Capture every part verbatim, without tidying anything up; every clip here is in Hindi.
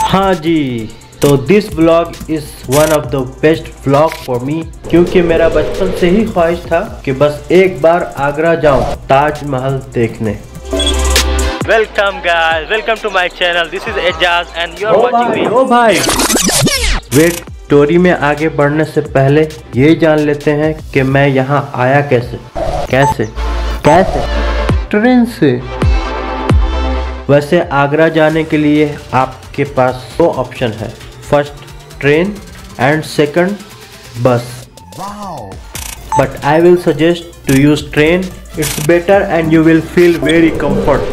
हाँ जी, तो this blog is one of the best blog for me, क्योंकि मेरा बचपन से ही ख्वाहिश था कि बस एक बार आगरा जाऊं ताज महल देखने। Welcome guys, welcome to my channel. This is Ejaz and you are watching me. ओ भाई, वेट, स्टोरी में आगे बढ़ने से पहले ये जान लेते हैं कि मैं यहाँ आया कैसे कैसे कैसे ट्रेन से। वैसे आगरा जाने के लिए आपके पास दो ऑप्शन है, first train and second bus. But I will suggest to use train, it's better and you will feel very comfort.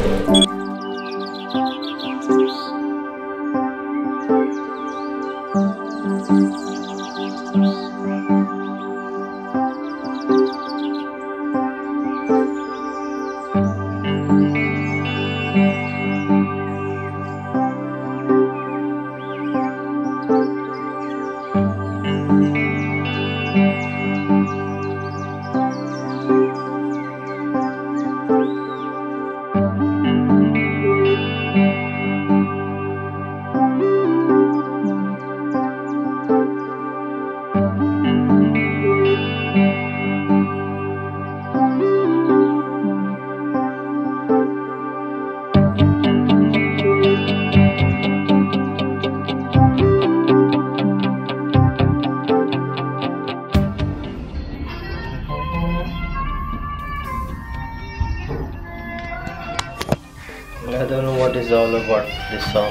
I don't know what is all about this song.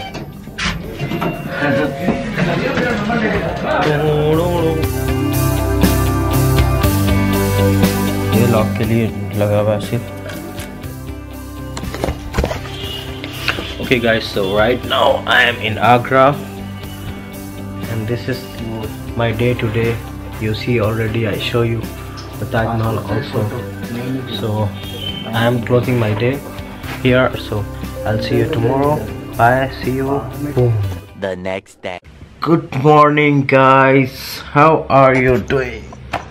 ये लॉक के लिए लगा हुआ है सिर्फ। Okay guys, so right now I am in Agra and this is my day today. You see already, I show you the Taj Mahal also. So I am closing my day here, so I'll see you tomorrow. Bye, see you. Boom. The next day. Good morning guys, how are you doing?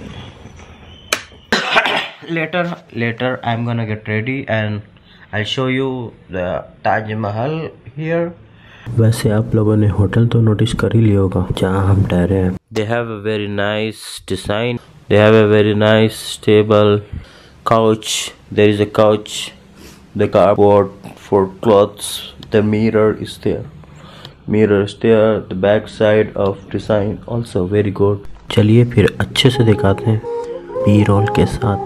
later later I'm gonna get ready and I'll show you the Taj Mahal here. वैसे आप लोगों ने होटल तो नोटिस कर ही लिया होगा जहाँ हम ठहरे हैं। They have a very nice design. They have a very nice table, couch. There is a couch, the cardboard for clothes, the mirror is there, mirror is there, the back side of design also very good. चलिए फिर अच्छे से दिखाते हैं बी रोल के साथ।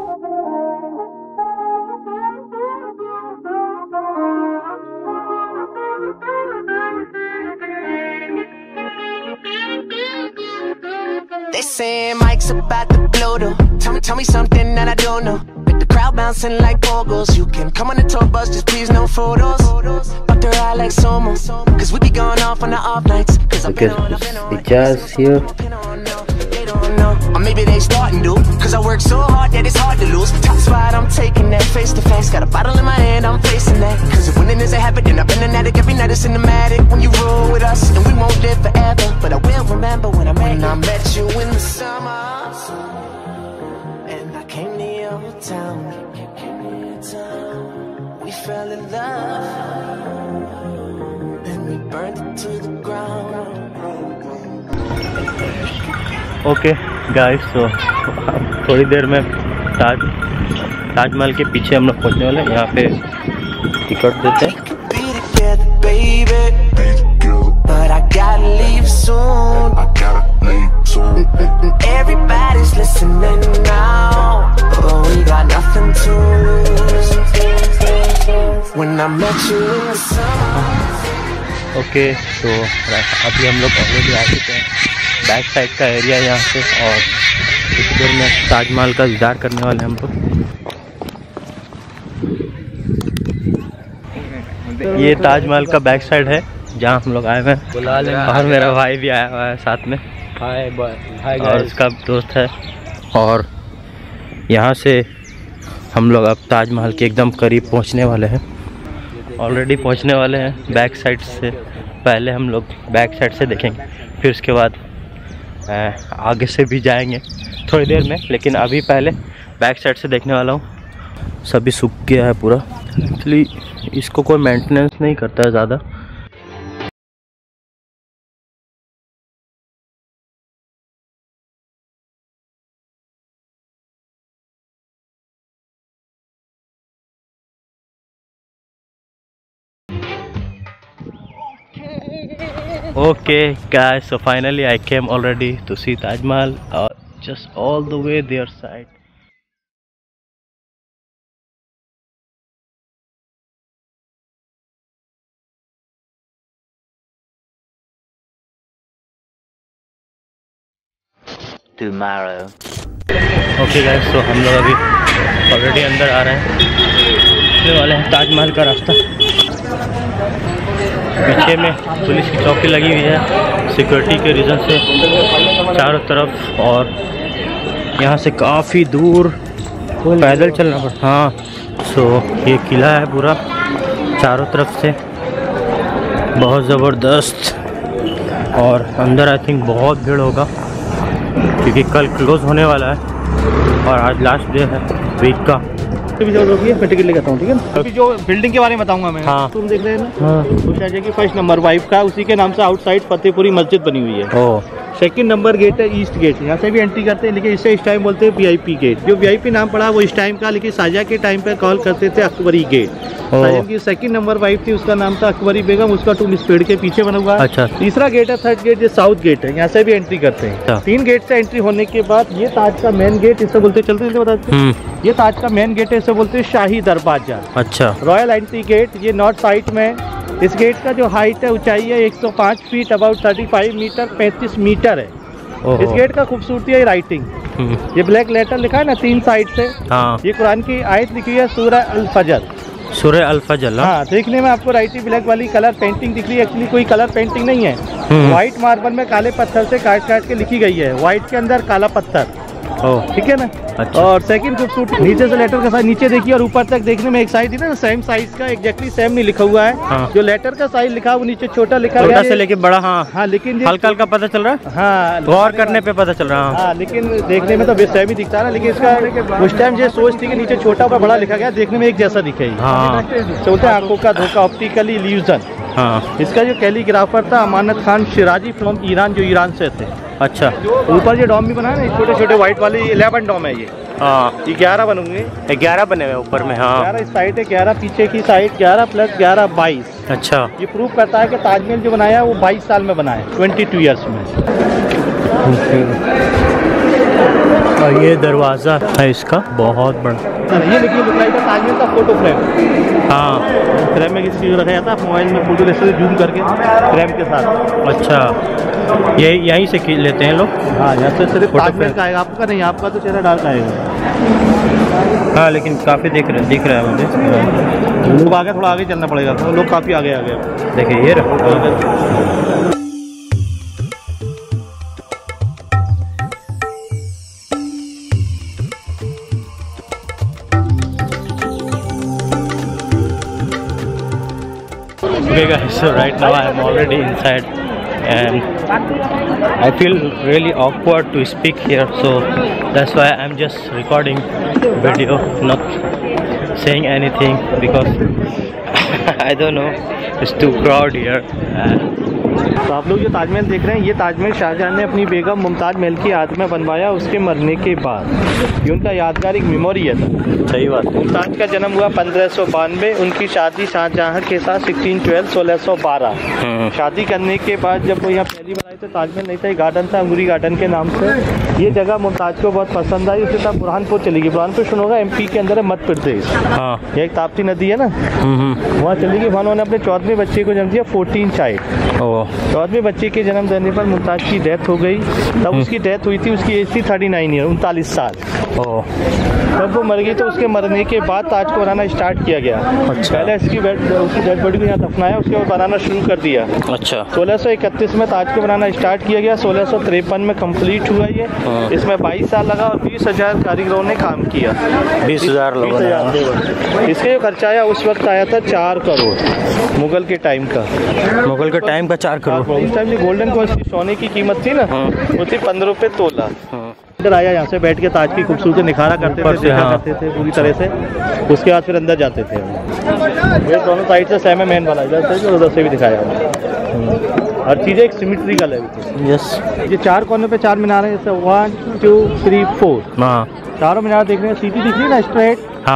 They say Mike's about to blow though. Tell me, tell me something that I don't know. Make the crowd bouncing like bogles. You can come on the tour bus, just please no photos. But they're all like Somo, cause we be going off on the off nights. Cause I've been on, I've been on, the jazz here. They don't know, or maybe they starting to. Cause I work so hard that it's hard to lose. Top spot, I'm taking that face to face. Got a bottle in my hand, I'm facing that. Cause if winning is a habit, then I've been an addict. Every night it's cinematic. When you roll with us, and we won't live forever. But I will remember when I met, when I met you in the summer. And I came to your town. We fell in love. Then we burned it to the ground. Okay guys, तो थोड़ी देर में ताज ताजमहल के पीछे हम लोग पहुँचने वाले हैं। यहाँ पे टिकट देते हैं। ओके, तो अभी हम लोग ऑलरेडी आ चुके हैं बैक साइड का एरिया यहाँ से, और कुछ देर में ताजमहल का दीदार करने वाले हैं हम लोग। ये ताजमहल का बैक साइड है जहाँ हम लोग आए हुए हैं, और मेरा भाई भी आया हुआ है साथ में। हाय हाय, और उसका दोस्त है। और यहाँ से हम लोग अब ताजमहल के एकदम करीब पहुँचने वाले हैं, ऑलरेडी पहुँचने वाले हैं। बैक साइड से पहले हम लोग बैक साइड से देखेंगे, फिर उसके बाद आगे से भी जाएंगे थोड़ी देर में, लेकिन अभी पहले बैक साइड से देखने वाला हूँ। सभी सूख गया है पूरा, एक्चुअली इसको कोई मेंटेनेंस नहीं करता है ज़्यादा। Okay guys, so finally I came already to see Taj Mahal, uh, just all the way their side. Tomorrow. Okay guys, तो हम लोग अभी ऑलरेडी अंदर आ रहे हैं, चलने वाले हैं ताजमहल का रास्ता। पीछे में पुलिस की चौकी लगी हुई है सिक्योरिटी के रीज़न से चारों तरफ, और यहाँ से काफ़ी दूर पैदल चलना पड़ता। हाँ, सो ये किला है पूरा चारों तरफ से, बहुत ज़बरदस्त। और अंदर आई थिंक बहुत भीड़ होगा क्योंकि कल क्लोज होने वाला है और आज लास्ट डे है वीक का। मैं टिकट लेकर आता हूँ, ठीक है। अभी जो बिल्डिंग के बारे में बताऊंगा मैं। हाँ। तुम देख रहे हैं ना, हाँ। वो शाहजहां की फर्स्ट नंबर वाइफ का, उसी के नाम से आउटसाइड फतेहपुरी मस्जिद बनी हुई है। ओह, सेकंड नंबर गेट है ईस्ट गेट, यहाँ से भी एंट्री करते हैं, लेकिन इसे इस टाइम बोलते हैं वीआईपी गेट। जो वीआईपी नाम पड़ा वो इस टाइम का, लेकिन शाहजहां के टाइम पे कॉल करते थे अकबरी गेट। शाहजहां की सेकंड नंबर वाइफ थी, उसका नाम था अकबरी बेगम, उसका टूम इस पेड़ के पीछे बना हुआ है। अच्छा। तीसरा गेट है थर्ड गेट, जो साउथ गेट है, यहाँ से भी एंट्री करते हैं। तीन गेट से एंट्री होने के बाद ये ताज का मेन गेट, इससे बोलते चलते चलते बताते हैं, ये ताज का मेन गेट है, इसे बोलते हैं शाही दरवाजा। अच्छा। रॉयल एंट्री गेट, ये नॉर्थ साइड में। इस गेट का जो हाइट है, ऊंचाई है एक सौ पाँच फीट, अबाउट पैंतीस मीटर, पैंतीस मीटर है। इस गेट का खूबसूरती है राइटिंग, ये ब्लैक लेटर लिखा है ना तीन साइड से। हाँ। ये कुरान की आयत लिखी है सूरह अल फजर। सूरह अल फजर। हाँ, देखने में आपको राइटिंग ब्लैक वाली कलर पेंटिंग दिख रही है, एक्चुअली कोई कलर पेंटिंग नहीं है, व्हाइट मार्बल में काले पत्थर से काट काट के लिखी गई है, व्हाइट के अंदर काला पत्थर। ठीक है ना। अच्छा। और सेकंड खूबसूरती, नीचे से लेटर का साइज नीचे देखिए और ऊपर तक देखने में एक साइज थी ना सेम साइज का, एग्जैक्टली सेम नहीं लिखा हुआ है। हाँ। जो लेटर का साइज लिखा वो नीचे छोटा लिखा है, से लेके बड़ा। हाँ हाँ, लेकिन हल्का हल्का पता चल रहा है। हाँ, गौर करने पे पता चल रहा है। हाँ, लेकिन देखने में तो सेम ही दिखता है, लेकिन इसका उस टाइम ये सोच थी कि नीचे छोटा और बड़ा लिखा गया, देखने में एक जैसा दिखे। हाँ। चौथे आंखों का धोखा, ऑप्टिकल इल्यूजन। हाँ। इसका जो कैलीग्राफर था Amanat Khan Shirazi from Iran, जो ईरान से थे। अच्छा। ऊपर जो डॉम भी बना है ना, छोटे छोटे व्हाइट वाले, इलेवन डॉम है ये। हाँ, ये ग्यारह बनूंगे, ग्यारह बने हुए ऊपर में। हाँ, ग्यारह इस साइड है, ग्यारह पीछे की साइड, ग्यारह प्लस ग्यारह बाईस। अच्छा। ये प्रूव करता है कि ताजमहल जो बनाया वो बाईस साल में बना है, ट्वेंटी टू ईयर्स में। और ये दरवाज़ा है इसका बहुत बड़ा। ये देखिए ताजमहल का फोटो फ्रेम। हाँ, फ्रेम में किसी चीज़ रखा जाता है, मोबाइल में फोटो लेते जूम करके फ्रेम के साथ। अच्छा, ये यहीं से लेते हैं लोग। हाँ, यहाँ से सिर्फ ताजमहल का आएगा, आपका नहीं, आपका तो चेहरा डार्क आएगा। हाँ, लेकिन काफ़ी दिख रहा दिख रहा है मुझे। लोग आगे, थोड़ा आगे चलना पड़ेगा, तो लोग काफ़ी आगे आ गए। देखिए ये रहा। Okay guys, so right now I am already inside and I feel really awkward to speak here, so that's why I'm just recording video, not saying anything because I don't know, it's too crowded here. तो आप लोग जो ताजमहल देख रहे हैं, ये ताजमहल शाहजहां ने अपनी बेगम मुमताज महल की याद में बनवाया उसके मरने के बाद। ये उनका यादगार एक मेमोरी है। सही बात। मुमताज का जन्म हुआ पंद्रह सौ बानवे, उनकी शादी शाहजहां के साथ सिक्सटीन ट्वेल्व सोलह सौ बारह। शादी करने के बाद जब वो यहाँ पहली बार आए तो ताजमहल नहीं था, गार्डन था अंगूरी गार्डन के नाम से। ये जगह मुमताज को बहुत पसंद आई, उसे तब बुरहानपुर चली गई। बुरहानपुर सुना होगा, एमपी के अंदर है, मध्य प्रदेश। हाँ। ये एक ताप्ती नदी है ना, वहाँ चली गई। वहाँ उन्होंने अपने चौदहवें बच्चे को जन्म दिया, फोर्टीन चाइल्ड। चौदहवें बच्चे के जन्म देने पर मुमताज की डेथ हो गई। तब उसकी डेथ हुई थी, उसकी एज थी थर्टी नाइन ईयर, उनतालीस साल। तब वो मर गई, तो उसके मरने के बाद ताज को बनाना स्टार्ट किया गया। अच्छा। पहले इसकी उसकी डेड बॉडी को यहाँ दफनाया, उसके बाद बनाना शुरू कर दिया। अच्छा। सोलह सौ इकतीस में ताज को बनाना स्टार्ट किया गया, सोलह सौ तिरपन में कंप्लीट हुआ ये। इसमें बाईस साल लगा और बीस हजार कारीगरों ने काम किया। बीस हजार लोगों ने। इसका जो खर्चा आया उस वक्त आया था चार करोड़ मुगल के टाइम का। मुगल के टाइम का चार करोड़। इस टाइम जो गोल्डन को सोने की कीमत थी ना, वो थी पंद्रह रुपये तोला। इधर आया, यहाँ से बैठ के ताज की खूबसूरती निखारा करते थे, देखा करते थे पूरी तरह से। उसके बाद फिर अंदर जाते थे। ये दोनों साइड से सेम है, मेन वाला इधर से उधर से भी दिखाया। हर चीज़ एक सिमेट्रिकल है। यस। ये चार कोने पे चार मीनार है, वन टू थ्री फोर। हाँ। चारों मीनार देखने में सीधी दिख रही है ना, स्ट्रेट। हाँ।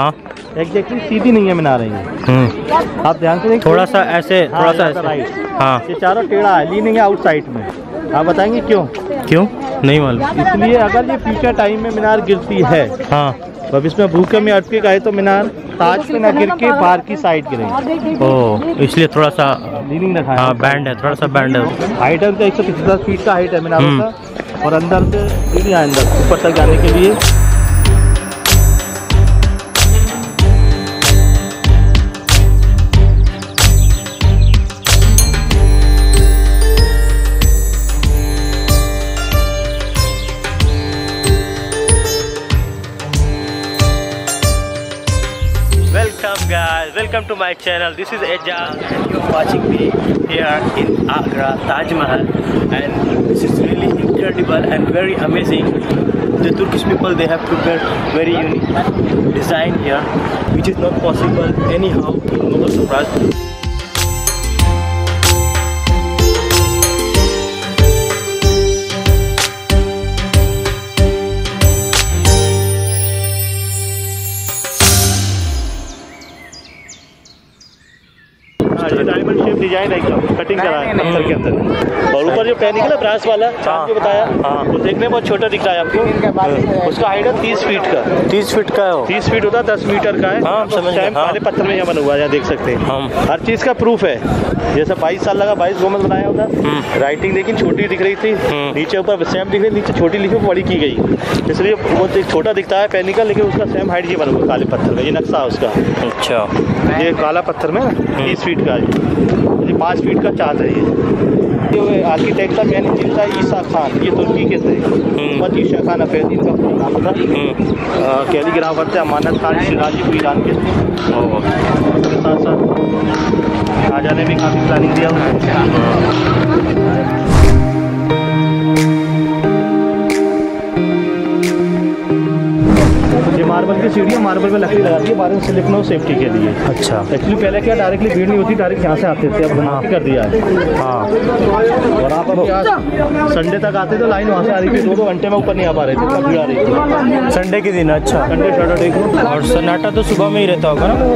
एग्जैक्टली सीधी नहीं है मीनार है, आप ध्यान से देखिए, थोड़ा सा ऐसे, थोड़ा सा ऐसे। राइट। हाँ, ये चारों टेढ़ा है, लीनिंग है आउटसाइड में। आप बताएंगे क्यों? क्यों नहीं मालूम। इसलिए अगर ये फ्यूचर टाइम में मीनार गिरती है, हाँ, अब इसमें भूकंप में अटके गए तो मीनार ताज पे ना गिर के बाहर की साइड गिरेगी। ओ, इसलिए थोड़ा सा लीनिंग रखा है। हाँ, बैंड है, थोड़ा सा बैंड है। हाइट है एक सौ पचहत्तर फीट का हाइट है मीनारों का, और अंदर से सीढ़ियां अंदर ऊपर तक जाने के लिए। Welcome guys, welcome to my channel. This is Ejaz and you're watching me here in Agra, Taj Mahal, and this is really incredible and very amazing. The Turkish people, they have prepared very unique design here, which is not possible anyhow in Mughal Sampradaya. Diamond shape design है, एकदम कटिंग करा है पत्थर के अंदर, और ऊपर जो पैनिकल है ब्रास वाला चांद जो बताया, वो देखने में बहुत छोटा दिख रहा है आपको। उसका हाइट है तीस फीट का। तीस फीट का है वो। तीस फीट होता है, दस मीटर का है। हाँ, समझ गए। हाँ। काले पत्थर में यहाँ बना हुआ है, यहाँ देख सकते हैं। हाँ। हर चीज का प्रूफ है। जैसे बाईस साल लगा, बाईस गोमत बनाया होता, राइटिंग लेकिन छोटी दिख रही थी, नीचे ऊपर सेम दिख रही, नीचे छोटी लिखी बड़ी की गई, इसलिए वो छोटा दिखता है पैनिकल, लेकिन उसका सेम हाइट ये बना हुआ काले पत्थर का। ये नक्शा है उसका। अच्छा, ये काला पत्थर में तीस फीट का है, ये पाँच फीट का चाँद है। ये आर्किटेक्ट का मैंने चिंता ईसा खान, ये तुर्की के थे, मोहम्मद ईसा खान अफेदी इनका पूरा नाम था। कैलीग्राफर थे, अमानत खान शिराजी को ईरान के थे। उसके साथ साथ शाहजहां ने भी काफ़ी प्लानिंग दिया उसको। ये मार्बल की सीढ़ियाँ, मार्बल में लकड़ी लगा दी है, बाहर से लिखना हो सेफ्टी के लिए। अच्छा, एक्चुअली पहले क्या डायरेक्टली भीड़ नहीं होती, डायरेक्ट यहाँ से आते थे, अब बना कर दिया है। हाँ, और आप अब क्या संडे तक आते तो लाइन वहाँ से आ रही थी, दो दो घंटे में ऊपर नहीं आ पा रहे थे, इतना भीड़ आ रही थी संडे के दिन। अच्छा, संडे सैटरडे को। और सन्नाटा तो सुबह में ही रहता होगा ना।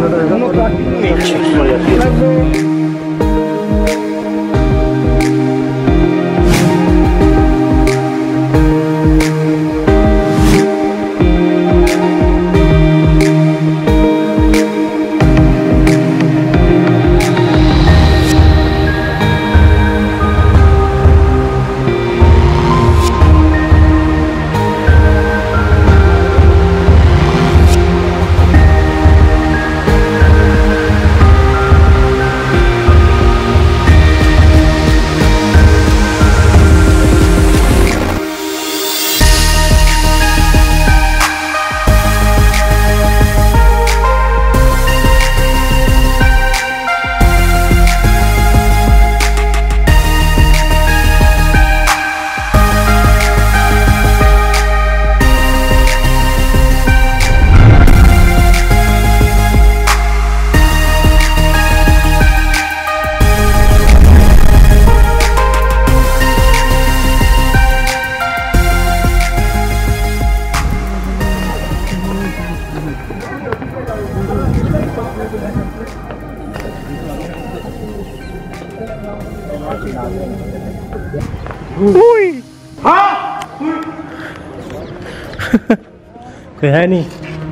कोई है नहीं।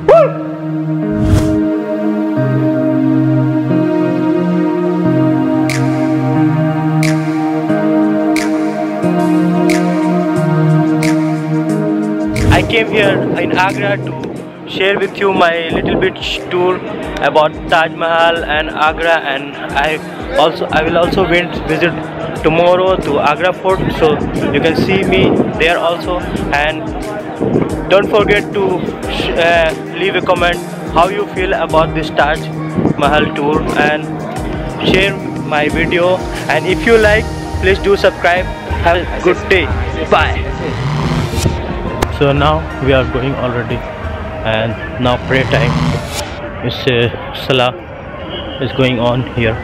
I came here in Agra to share with you my little bit tour about Taj Mahal and Agra, and I also I will also visit tomorrow to Agra Fort, so you can see me there also. And don't forget to uh, leave a comment how you feel about this Taj Mahal tour, and share my video, and if you like, please do subscribe. Have a good day. Bye. So now we are going already, and now prayer time. It's uh, Salah is going on here.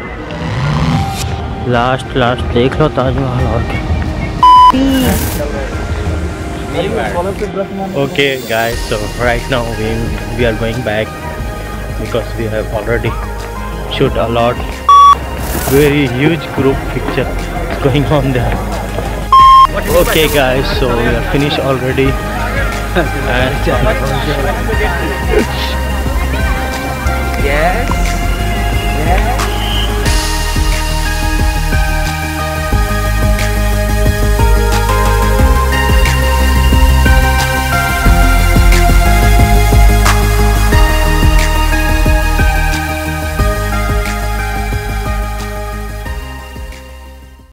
Last last देख लो ताज महल और क्या. Okay guys, so right now we we are going back because we have already shoot a lot. Very huge group picture going on there. Okay guys, so we are finished already. And Yes. Yes.